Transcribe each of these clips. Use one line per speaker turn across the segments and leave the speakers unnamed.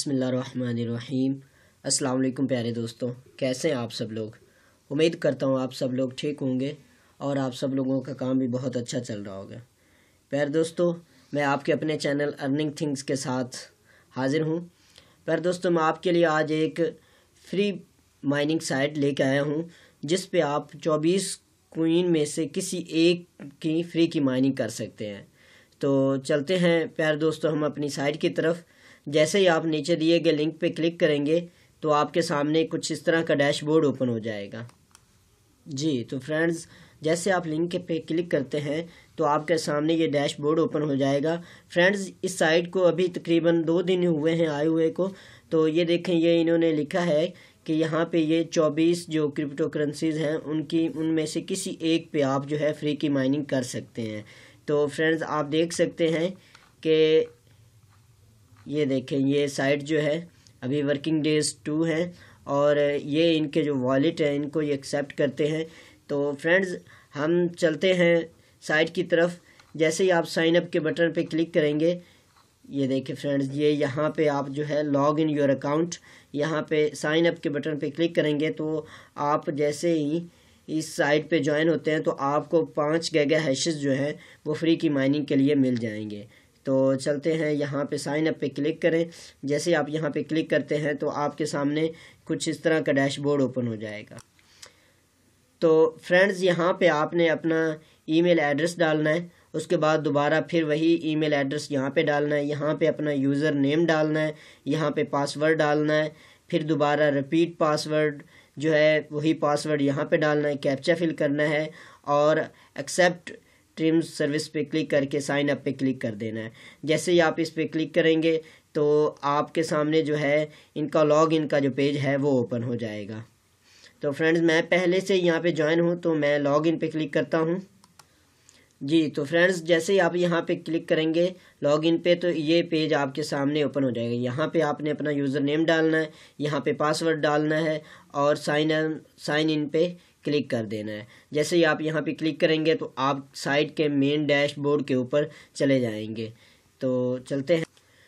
बिस्मिल्लाहिर्रहमानिर्रहीम। अस्सलाम वालेकुम प्यारे दोस्तों, कैसे हैं आप सब लोग। उम्मीद करता हूँ आप सब लोग ठीक होंगे और आप सब लोगों का काम भी बहुत अच्छा चल रहा होगा। प्यारे दोस्तों, मैं आपके अपने चैनल अर्निंग थिंग्स के साथ हाज़िर हूँ। प्यारे दोस्तों, मैं आपके लिए आज एक फ्री माइनिंग साइट लेके आया हूँ जिस पे आप 24 क्वीन में से किसी एक की फ्री की माइनिंग कर सकते हैं। तो चलते हैं प्यारे दोस्तों हम अपनी साइट की तरफ। जैसे ही आप नीचे दिए गए लिंक पे क्लिक करेंगे तो आपके सामने कुछ इस तरह का डैशबोर्ड ओपन हो जाएगा। जी तो फ्रेंड्स, जैसे आप लिंक पे क्लिक करते हैं तो आपके सामने ये डैशबोर्ड ओपन हो जाएगा। फ्रेंड्स, इस साइट को अभी तकरीबन 2 दिन हुए हैं आए हुए को। तो ये देखें, ये इन्होंने लिखा है कि यहाँ पे ये 24 जो क्रिप्टो करेंसीज हैं उनमें से किसी एक पे आप जो है फ्री की माइनिंग कर सकते हैं। तो फ्रेंड्स, आप देख सकते हैं कि ये देखें, ये साइट जो है अभी वर्किंग डेज 2 हैं और ये इनके जो वॉलेट है इनको ये एक्सेप्ट करते हैं। तो फ्रेंड्स, हम चलते हैं साइट की तरफ। जैसे ही आप साइन अप के बटन पे क्लिक करेंगे, ये देखें फ्रेंड्स, ये यहाँ पे आप जो है लॉग इन योर अकाउंट, यहाँ पे साइन अप के बटन पे क्लिक करेंगे तो आप जैसे ही इस साइट पे ज्वाइन होते हैं तो आपको 5 गीगा हैशेस जो है वो फ्री की माइनिंग के लिए मिल जाएंगे। तो चलते हैं, यहाँ पे साइन अप पे क्लिक करें। जैसे आप यहाँ पे क्लिक करते हैं तो आपके सामने कुछ इस तरह का डैशबोर्ड ओपन हो जाएगा। तो फ्रेंड्स, यहाँ पे आपने अपना ईमेल एड्रेस डालना है, उसके बाद दोबारा फिर वही ईमेल एड्रेस यहाँ पे डालना है, यहाँ पे अपना यूज़र नेम डालना है, यहाँ पे पासवर्ड डालना है, फिर दोबारा रिपीट पासवर्ड जो है वही पासवर्ड यहाँ पे डालना है, कैप्चा फिल करना है और एक्सेप्ट टर्म्स सर्विस पे क्लिक करके साइन अप पे क्लिक कर देना है। जैसे ही आप इस पे क्लिक करेंगे तो आपके सामने जो है इनका लॉग इन का जो पेज है वो ओपन हो जाएगा। तो फ्रेंड्स, मैं पहले से यहाँ पे ज्वाइन हूँ तो मैं लॉग इन पे क्लिक करता हूँ। जी तो फ्रेंड्स, जैसे ही आप यहाँ पे क्लिक करेंगे लॉग इन पे तो ये पेज आपके सामने ओपन हो जाएगा। यहाँ पे आपने अपना यूज़र नेम डालना है, यहाँ पे पासवर्ड डालना है और साइन इन पे क्लिक कर देना है। जैसे ही आप यहाँ पे क्लिक करेंगे तो आप साइट के मेन डैशबोर्ड के ऊपर चले जाएंगे। तो चलते हैं।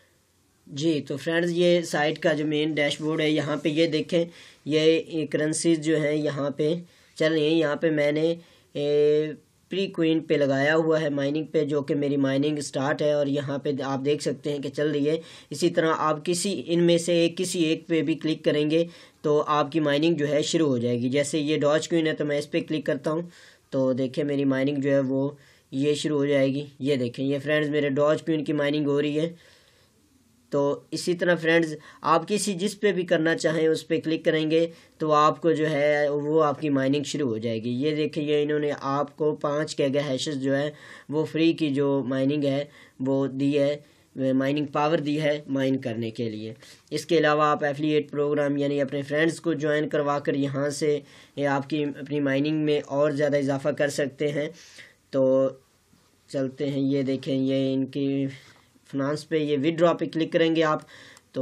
जी तो फ्रेंड्स, ये साइट का जो मेन डैशबोर्ड है, यहाँ पे ये देखें, ये करेंसीज जो है यहाँ पे चल रही हैं। यहाँ पे मैंने प्री क्वीन पे लगाया हुआ है माइनिंग पे, जो कि मेरी माइनिंग स्टार्ट है और यहाँ पे आप देख सकते हैं कि चल रही है। इसी तरह आप इनमें से किसी एक पे भी क्लिक करेंगे तो आपकी माइनिंग जो है शुरू हो जाएगी। जैसे ये डॉज क्वीन है तो मैं इस पर क्लिक करता हूँ तो देखें मेरी माइनिंग जो है वो ये शुरू हो जाएगी। ये देखें, ये फ्रेंड्स मेरे डॉज क्वीन की माइनिंग हो रही है। तो इसी तरह फ्रेंड्स, आप जिस पे भी करना चाहें उस पर क्लिक करेंगे तो आपको जो है वो आपकी माइनिंग शुरू हो जाएगी। ये देखिए, इन्होंने आपको 5 गीगा हैशेस जो है वो फ्री की जो माइनिंग है वो दी है, माइनिंग पावर दी है माइन करने के लिए। इसके अलावा आप एफिलिएट प्रोग्राम यानी अपने फ्रेंड्स को ज्वाइन करवा कर यहाँ से आपकी अपनी माइनिंग में और ज़्यादा इजाफा कर सकते हैं। तो चलते हैं, ये देखें, ये इनकी फाइनेंस पे ये विड्रॉ पे क्लिक करेंगे आप तो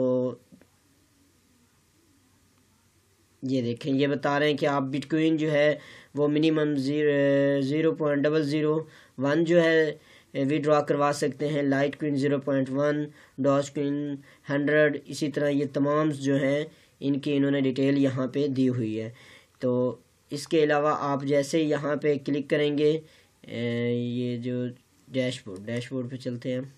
ये देखें, ये बता रहे हैं कि आप बिटकॉइन जो है वो मिनिमम 0.001 जो है विड्रॉ करवा सकते हैं, लाइट क्वीन 0.1, डॉज क्वीन 100। इसी तरह ये तमाम जो हैं इनकी इन्होंने डिटेल यहाँ पे दी हुई है। तो इसके अलावा आप जैसे यहाँ पे क्लिक करेंगे, ये जो डैशबोर्ड पे चलते हैं।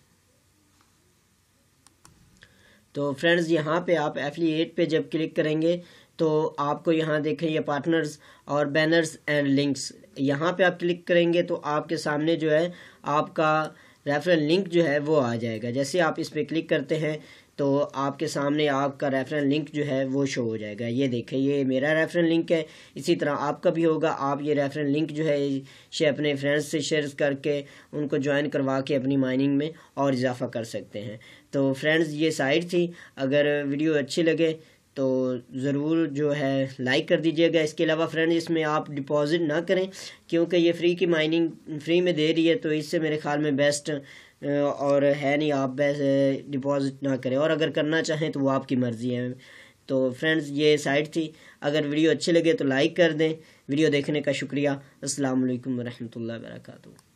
तो फ्रेंड्स, यहाँ पे आप एफिलिएट पे जब क्लिक करेंगे तो आपको यहाँ देखें ये पार्टनर्स और बैनर्स एंड लिंक्स, यहाँ पे आप क्लिक करेंगे तो आपके सामने जो है आपका रेफरल लिंक जो है वो आ जाएगा। जैसे आप इस पे क्लिक करते हैं तो आपके सामने आपका रेफरल लिंक जो है वो शो हो जाएगा। ये देखें, ये मेरा रेफरल लिंक है। इसी तरह आपका भी होगा। आप ये रेफरल लिंक जो है अपने फ्रेंड्स से शेयर करके उनको ज्वाइन करवा के अपनी माइनिंग में और इजाफा कर सकते हैं। तो फ्रेंड्स, ये साइट थी। अगर वीडियो अच्छी लगे तो ज़रूर जो है लाइक कर दीजिएगा। इसके अलावा फ्रेंड्स, इसमें आप डिपॉज़िट ना करें क्योंकि ये फ्री की माइनिंग फ्री में दे रही है, तो इससे मेरे ख्याल में बेस्ट और है नहीं, आप डिपॉज़िट ना करें। और अगर करना चाहें तो वो आपकी मर्ज़ी है। तो फ्रेंड्स, ये साइट थी। अगर वीडियो अच्छे लगे तो लाइक कर दें। वीडियो देखने का शुक्रिया। अस्सलाम वालेकुम व रहमतुल्लाहि व बरकातहू।